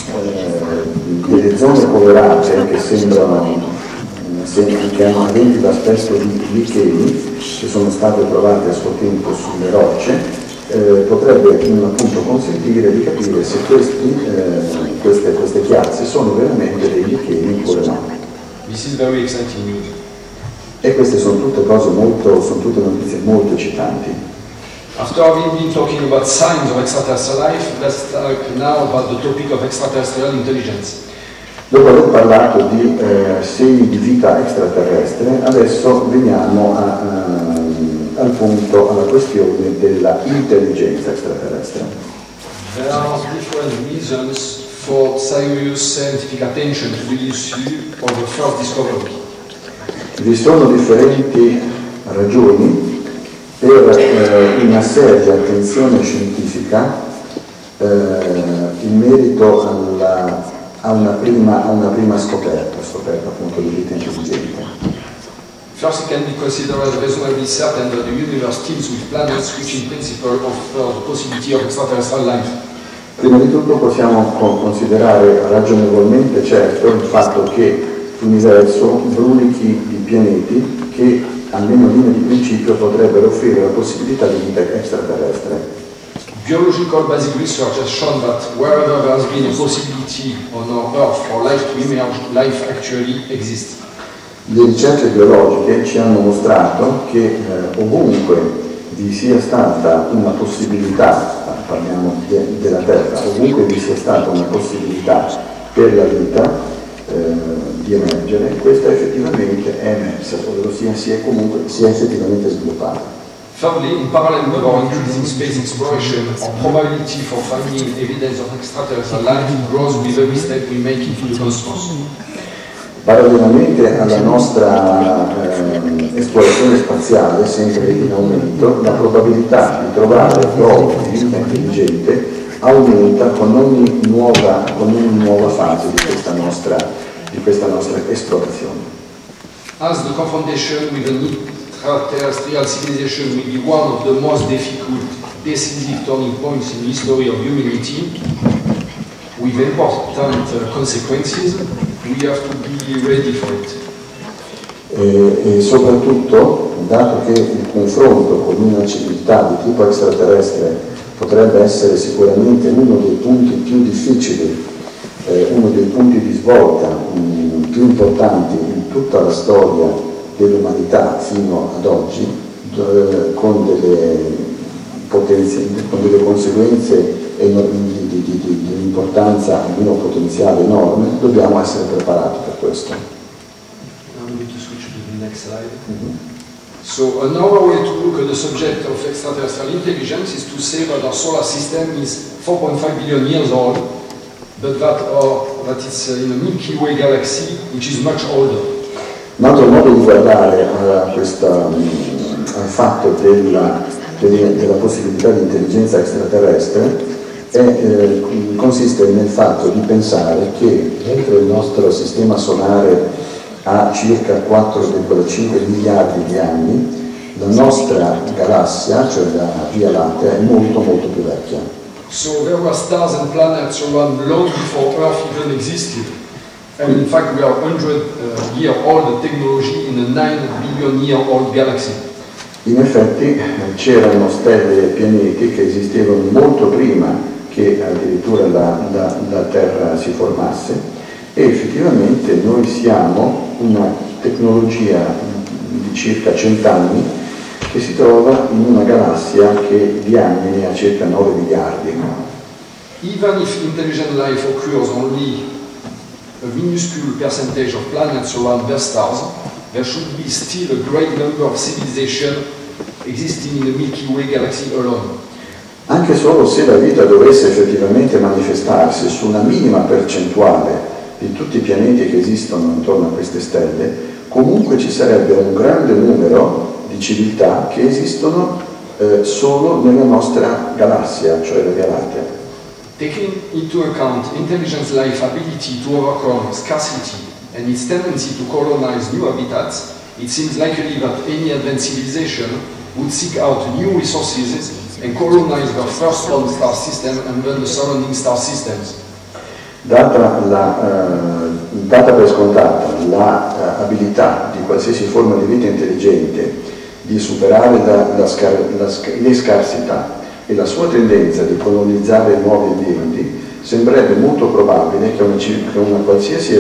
eh, delle zone colorate che sembrano che hanno aventi l'aspetto di licheni che sono state trovate a suo tempo sulle rocce, eh, potrebbe appunto consentire di capire se questi, eh, queste, queste chiazze sono veramente dei licheni oppure no. This is very exciting news. E queste sono tutte cose molto, sono tutte notizie molto eccitanti. After having been talking about signs of extraterrestrial life, let's talk now about the topic of extraterrestrial intelligence. Dopo aver parlato di eh, segni di vita extraterrestre, adesso veniamo a, a, al punto, alla questione della intelligenza extraterrestre. There are different reasons for serious scientific attention to the issue of the first discovery. Vi sono differenti ragioni per eh, una seria attenzione scientifica eh, in merito alla A una, prima, a una prima scoperta, scoperta appunto di vita intelligente. First, it can be considered as reasonably certain that the universe teems with planets which in principle offer the possibility of extraterrestrial life. Prima di tutto possiamo considerare ragionevolmente certo il fatto che l'universo brulichi di pianeti che, almeno in linea di principio, potrebbero offrire la possibilità di vita extraterrestre. Biological basic research has shown that wherever there has been a possibility on our Earth for life to emerge, life actually exists. Le ricerche biologiche ci hanno mostrato che eh, ovunque vi sia stata una possibilità, parliamo de della Terra, ovunque vi sia stata una possibilità per la vita eh, di emergere, questa effettivamente è emersa, ovvero sia, si è comunque si è effettivamente sviluppata. Thirdly, in parallel with our increasing space exploration, our probability for finding evidence of extraterrestrial life grows with every step we make into the cosmos. Parallelamente alla nostra eh, esplorazione spaziale, sempre in aumento, la probabilità di trovare prove di vita intelligente aumenta con ogni nuova, con ogni nuova fase di questa nostra, di questa nostra esplorazione. As the confrontation with the extraterrestrial civilization will be one of the most difficult, decisive turning points in the history of humanity, with important uh, consequences, we have to be ready for it. E, e soprattutto, dato che il confronto con una civiltà di tipo extraterrestre potrebbe essere sicuramente uno dei punti più difficili, eh, uno dei punti di svolta mh, più importanti in tutta la storia dell'umanità fino ad oggi, eh, con, delle con delle conseguenze di, di, di, di un'importanza almeno potenziale enorme, dobbiamo essere preparati per questo. Now we need to switch to the next slide. Mm-hmm. So another way to look at the subject of extraterrestrial intelligence is to say that our solar system is four point five billion years old, but that, our, that it's in a Milky Way galaxy which is much older. Un altro modo di guardare a questa, al fatto della, della possibilità di intelligenza extraterrestre è, eh, consiste nel fatto di pensare che mentre il nostro sistema solare ha circa quattro virgola cinque miliardi di anni, la nostra galassia, cioè la Via Lattea, è molto molto più vecchia. So there were stars and planets around long before Earth even existed. And in fact we are one hundred uh, year old technology in a nine billion year old galaxy. In effetti c'erano stelle e pianeti che esistevano molto prima che addirittura la, la, la Terra si formasse, e effettivamente noi siamo una tecnologia di circa cent'anni che si trova in una galassia che di anni ne ha circa nove miliardi. Even if intelligent life occurs only a minuscule percentage of planets around their stars, there should be still a great number of civilizations existing in the Milky Way galaxy alone. Anche solo se la vita dovesse effettivamente manifestarsi su una minima percentuale di tutti i pianeti che esistono intorno a queste stelle, comunque ci sarebbe un grande numero di civiltà che esistono eh, solo nella nostra galassia, cioè la Via Lattea. Taking into account intelligent life ability to overcome scarcity and its tendency to colonize new habitats, it seems likely that any advanced civilization would seek out new resources and colonize their first known star system and then the surrounding star systems. Data, la, eh, data per scontata l'abilità eh, di qualsiasi forma di vita intelligente di superare la, la scar la, le scarsità e la sua tendenza di colonizzare nuovi ambienti, sembrerebbe molto probabile che una, che una qualsiasi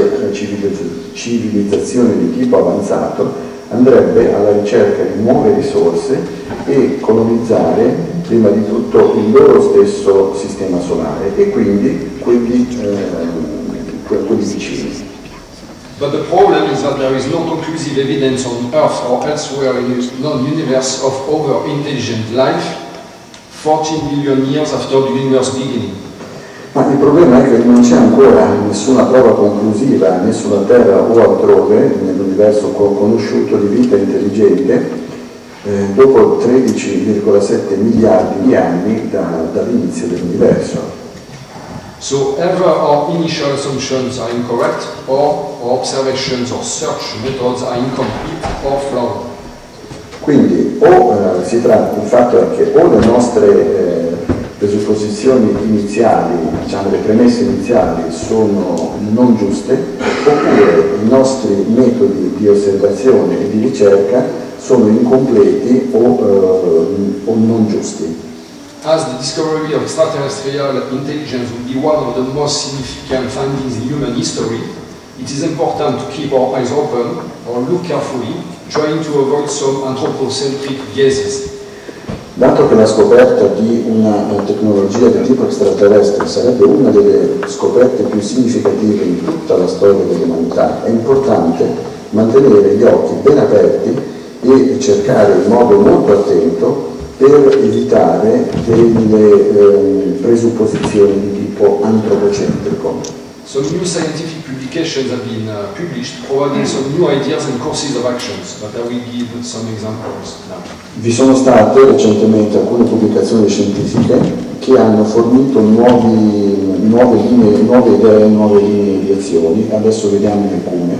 civilizzazione di tipo avanzato andrebbe alla ricerca di nuove risorse e colonizzare prima di tutto il loro stesso sistema solare e quindi quelli, eh, quelli vicini. But the problem is that there is no conclusive evidence on Earth or elsewhere in the non-universe of other intelligent life fourteen billion years after the universe beginning. Ma il problema è che non c'è ancora nessuna prova conclusiva né sulla Terra o altrove, nell'universo conosciuto, di vita intelligente eh, dopo tredici virgola sette miliardi di anni da, dall'inizio dell'universo. So either our initial assumptions are incorrect or our observations or search methods are incomplete or flawed. Quindi o eh, si tratta, il fatto è che o le nostre eh, presupposizioni iniziali, diciamo le premesse iniziali, sono non giuste, oppure i nostri metodi di osservazione e di ricerca sono incompleti o, eh, o non giusti. As the discovery of extraterrestrial intelligence will be one of the most significant findings in human history, it is important to keep our eyes open or look carefully, trying to avoid some anthropocentric biases. Dato che la scoperta di una tecnologia di tipo extraterrestre sarebbe una delle scoperte più significative in tutta la storia dell'umanità, è importante mantenere gli occhi ben aperti e cercare in modo molto attento per evitare delle eh, presupposizioni di tipo antropocentrico. Some new scientific publications have been uh, published providing some new ideas and courses of actions, but I will give some examples now. Vi sono state recentemente alcune pubblicazioni scientifiche che hanno fornito nuovi, nuove, linee, nuove idee, nuove linee di azioni. Adesso vediamo alcune.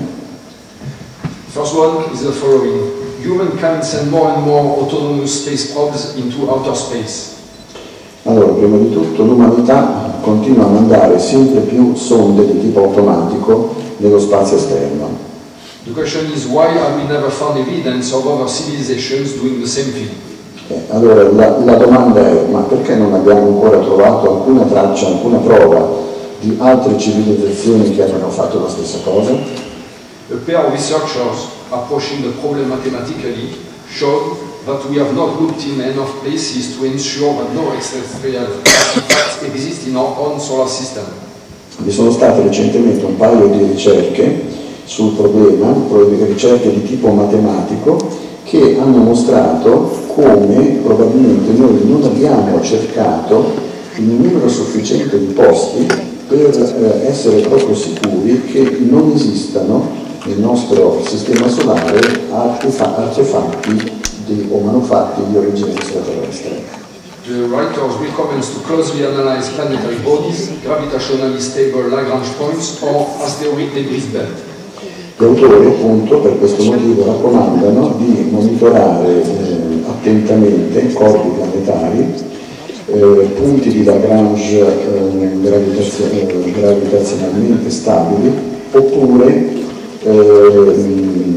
First one is the following. Humankind send more and more autonomous space probes into outer space. Allora, prima di tutto l'umanità continua a mandare sempre più sonde di tipo automatico nello spazio esterno. The question is why have we never found evidence of other civilizations doing the same thing? Eh, allora la, la domanda è: ma perché non abbiamo ancora trovato alcuna traccia, alcuna prova di altre civilizzazioni che abbiano fatto la stessa cosa? A pair of researchers approaching the problem mathematically showed that we have not looked in enough places to ensure that no extraterrestrial artifacts exist in our own solar system. Vi sono state recentemente un paio di ricerche sul problema, ricerche di tipo matematico, che hanno mostrato come probabilmente noi non abbiamo cercato il numero sufficiente di posti per eh, essere proprio sicuri che non esistano nel nostro sistema solare artefatti di, o manufatti di origine extraterrestre. The writers recommends to closely analyze planetary bodies, gravitationally stable Lagrange points or asteroid debris belt. Gli autori appunto per questo motivo raccomandano di monitorare eh, attentamente corpi planetari, eh, punti di Lagrange eh, gravitazio eh, gravitazionalmente stabili, oppure eh,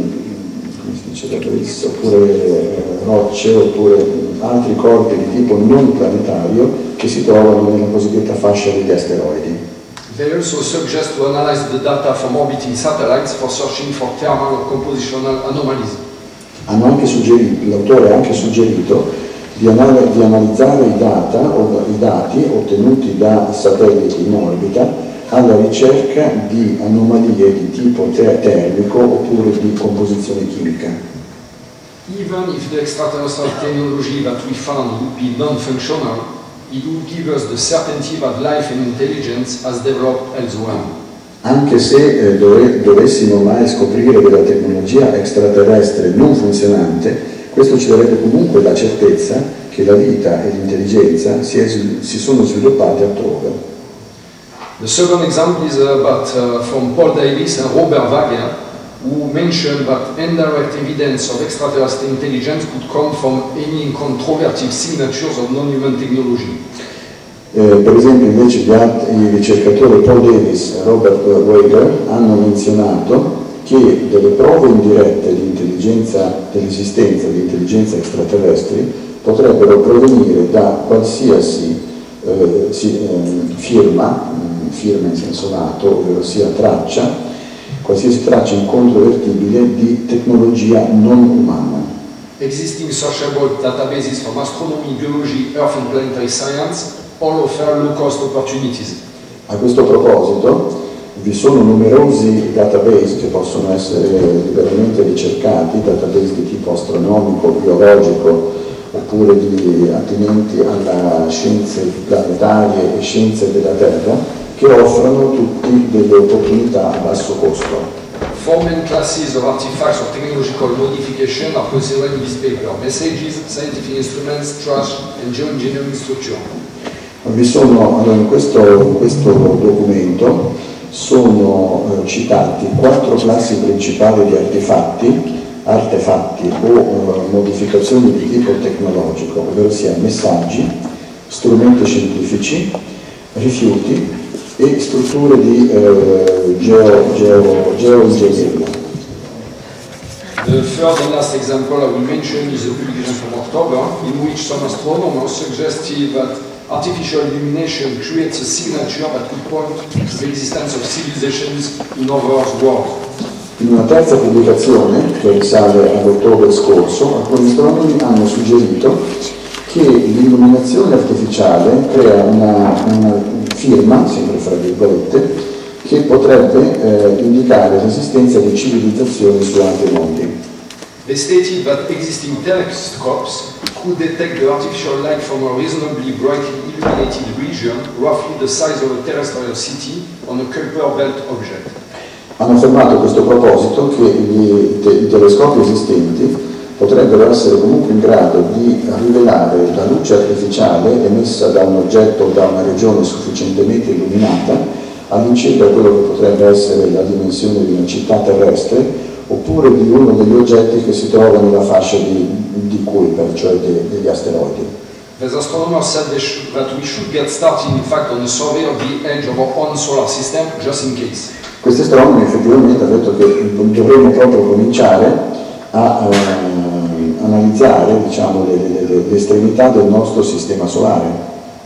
debris, oppure eh, rocce, oppure altri corpi di tipo non planetario che si trovano nella cosiddetta fascia degli asteroidi. They also suggest to analyze the data from orbiting satellites for searching for thermal or compositional anomalies. Hanno anche suggerito, l'autore ha anche suggerito di, anal di analizzare i, data, o, i dati ottenuti da satelliti in orbita alla ricerca di anomalie di tipo te termico oppure di composizione chimica. Even if the extraterrestrial technology that we found would be non-functional, it would give us the certainty that life and intelligence has developed elsewhere. Anche se eh, dove, dovessimo mai scoprire della tecnologia extraterrestre non funzionante, questo ci darebbe comunque la certezza che la vita e l'intelligenza si, si sono sviluppate altrove. The second example is about, uh, from Paul Davis and Robert Wagner, who mentioned that indirect evidence of extraterrestrial intelligence could come from any incontrovertible signatures of non-human technology. Eh, per esempio invece gli altri, i ricercatori Paul Davis e Robert Wagner hanno menzionato che delle prove indirette di intelligenza, dell'esistenza di intelligenza extraterrestri potrebbero provenire da qualsiasi eh, si, eh, firma, firma in senso lato, ovvero sia traccia, qualsiasi traccia incontrovertibile di tecnologia non umana. Existing searchable databases from astronomy, biology, earth and planetary science all offer low-cost opportunities. A questo proposito vi sono numerosi database che possono essere liberamente ricercati, database di tipo astronomico, biologico, oppure di attinenti alla scienze planetarie e scienze della Terra, che offrono tutti delle opportunità a basso costo. Four main classes of artifacts of technological modification are considered in this paper: messages, scientific instruments, trash and geoengineering structure. Vi sono, allora, in, questo, in questo documento sono eh, citati quattro classi principali di artefatti, artefatti o eh, modificazioni di tipo tecnologico, ovvero sia messaggi, strumenti scientifici, rifiuti e strutture di eh, geo, geo, geoingegneria. The third and last example I will mention is a publication from October, in which some astronomers suggested that artificial illumination creates a signature that could point to the existence of civilizations in other worlds. In una terza pubblicazione, che risale all'ottobre scorso, alcuni astronomi hanno suggerito che l'illuminazione artificiale crea una, una firma, sempre fra virgolette, che potrebbe eh, indicare l'esistenza di civilizzazioni su altri mondi. They stated that existing telescopes could detect the artificial light from a reasonably brightly illuminated region, roughly the size of a terrestrial city, on a Kuiper belt object. Hanno affermato a questo proposito che gli te i telescopi esistenti potrebbero essere comunque in grado di rivelare la luce artificiale emessa da un oggetto o da una regione sufficientemente illuminata all'incirca quello che potrebbe essere la dimensione di una città terrestre oppure di uno degli oggetti che si trova nella fascia di, di Kuiper, cioè de, degli asteroidi. The astronomers said they should, that we should get started in fact on a survey of the edge of our own solar system just in case. Questi astronomi effettivamente hanno detto che dovremmo proprio cominciare a eh, analizzare, diciamo, le, le, le, le estremità del nostro sistema solare.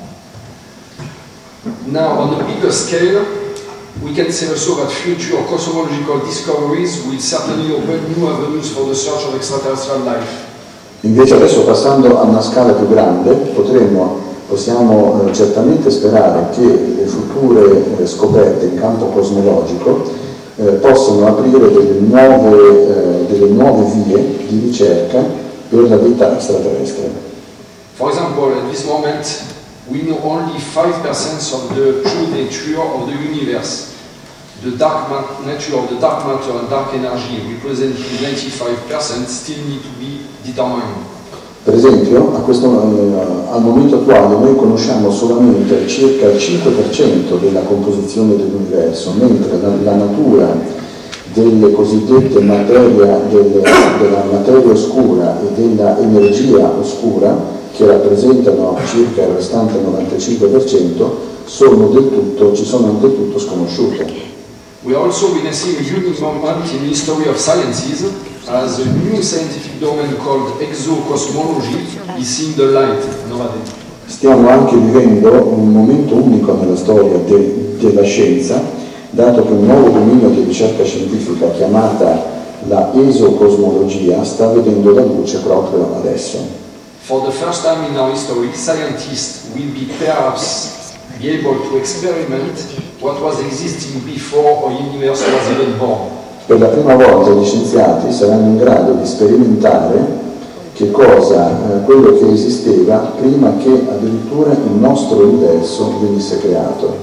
Now, on a bigger scale, we can say also that future cosmological discoveries will certainly open new avenues for the search of extraterrestrial life. Invece adesso, passando a una scala più grande, potremmo, possiamo eh, certamente sperare che le future eh, scoperte in campo cosmologico eh, possano aprire delle nuove, eh, delle nuove vie di ricerca per la vita extraterrestre. For example, at this moment, we know only five percent of the true nature of the universe. The dark nature of the dark matter and dark energy, representing ninety-five percent, still need to be determined. Per esempio, a questo, eh, al momento attuale noi conosciamo solamente circa il cinque per cento della composizione dell'universo, mentre la, la natura delle cosiddette materia, delle, della materia oscura e della energia oscura, che rappresentano circa il restante novantacinque per cento, sono del tutto, ci sono del tutto sconosciute. We are also witnessing a unique moment in the history of sciences, as a new scientific domain called exocosmology is seeing the light nowadays. Stiamo anche vivendo un momento unico nella storia de, della scienza, dato che un nuovo dominio di ricerca scientifica chiamata la esocosmologia sta vedendo la luce proprio adesso. For the first time in our history, scientists will be perhaps be able to experiment what was existing before our universe was even born. Per la prima volta gli scienziati saranno in grado di sperimentare che cosa, eh, quello che esisteva prima che addirittura il nostro universo venisse creato.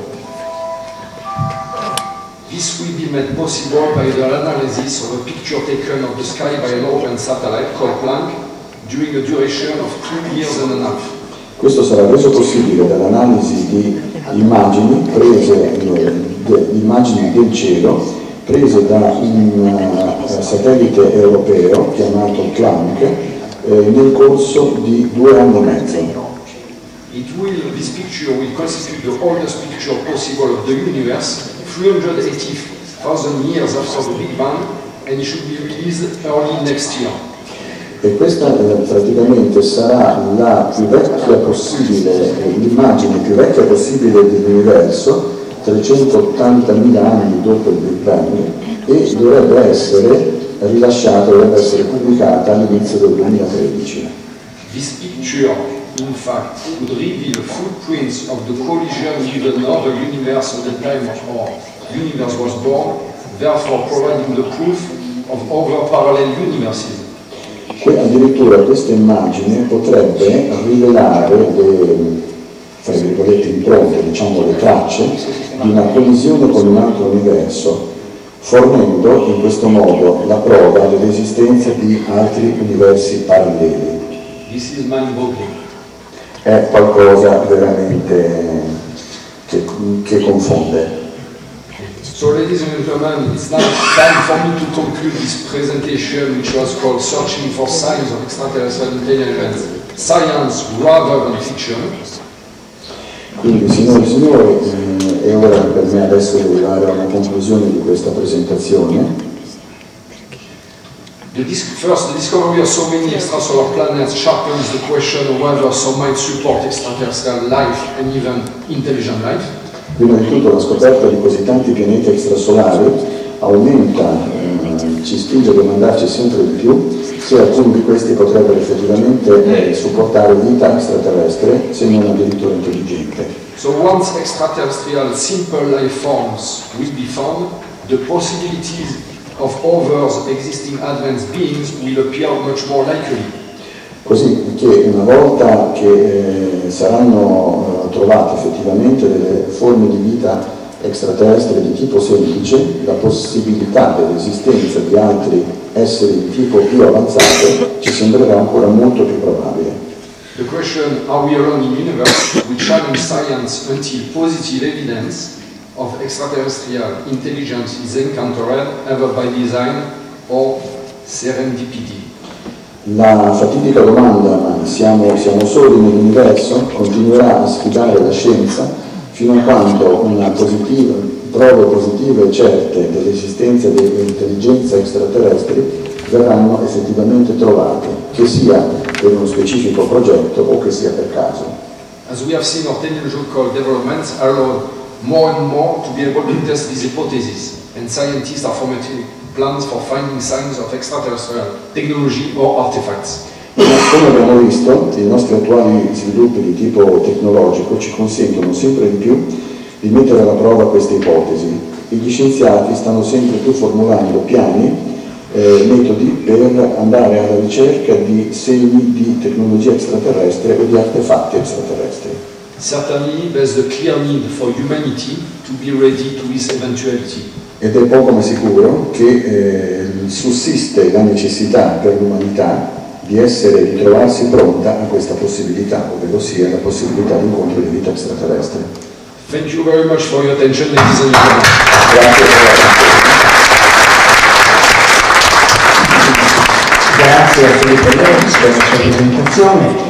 This will be made possible by the analysis of a picture taken of the sky by an open satellite called Planck during a duration of two years and a half. Questo sarà reso possibile dall'analisi di immagini prese, de, immagini del cielo prese da un uh, satellite europeo chiamato Planck eh, nel corso di due anni e mezzo. It will, this picture will constitute the oldest picture possible of the universe, three hundred eighty thousand years after the Big Bang, and it should be released early next year. E questa eh, praticamente sarà la più vecchia possibile, l'immagine più vecchia possibile dell'universo, trecentottantamila anni dopo il Big Bang, e dovrebbe essere rilasciata, dovrebbe essere pubblicata all'inizio del duemilatredici. This picture, in fact, would reveal footprints of the collision with another universe at the time our universe was born, therefore providing the proof of other parallel universes. Que addirittura questa immagine potrebbe rivelare le, tra virgolette, impronte, diciamo le tracce di una collisione con un altro universo, fornendo in questo modo la prova dell'esistenza di altri universi paralleli. This is mind-boggling. È qualcosa veramente che, che confonde. So, ladies and gentlemen, it's now time for me to conclude this presentation, which was called Searching for Signs of Extraterrestrial Intelligence, Science Rather Than Fiction. Quindi, signore e signori, è ora per me adesso di arrivare a una conclusione di questa presentazione. The first, the discovery of so many extrasolar planets sharpens the question of whether some might support extraterrestrial life and even intelligent life. Prima di tutto la scoperta di così tanti pianeti extrasolari aumenta, eh, ci spinge a domandarci sempre di più se alcuni di questi potrebbero effettivamente eh, supportare vita extraterrestre, se non addirittura intelligente. So once extraterrestrial simple life forms will be found, the possibilities of others existing advanced beings will appear much more likely. Così che una volta che eh, saranno eh, trovate effettivamente delle forme di vita extraterrestre di tipo semplice, la possibilità dell'esistenza di altri esseri di tipo più avanzato ci sembrerà ancora molto più probabile. The question, are we alone in the universe, will challenge science until positive evidence of extraterrestrial intelligence is encountered, either by design or serendipity. La fatidica domanda, ma siamo, siamo soli nell'universo, continuerà a sfidare la scienza fino a quando una positiva, prove positive e certe dell'esistenza delle intelligenze extraterrestri verranno effettivamente trovate, che sia per uno specifico progetto o che sia per caso. As we have seen, our technological developments allow more and more to be able to test these hypotheses, and scientists are formulating plans for finding signs of extraterrestrial technology or artifacts. Come abbiamo visto, i nostri attuali sviluppi di tipo tecnologico ci consentono sempre di più di mettere alla prova queste ipotesi e gli scienziati stanno sempre più formulando piani eh, metodi per andare alla ricerca di segni di tecnologia extraterrestre o di artefatti extraterrestri. Certainly, there's a clear need for humanity to be ready to this eventuality. Ed è poco ma sicuro che eh, sussiste la necessità per l'umanità di essere, di trovarsi pronta a questa possibilità, ovvero sia la possibilità di incontro di vita extraterrestre. Thank you very much for your attention, ladies and gentlemen. Grazie per Grazie a Filippo Lenz per la sua presentazione.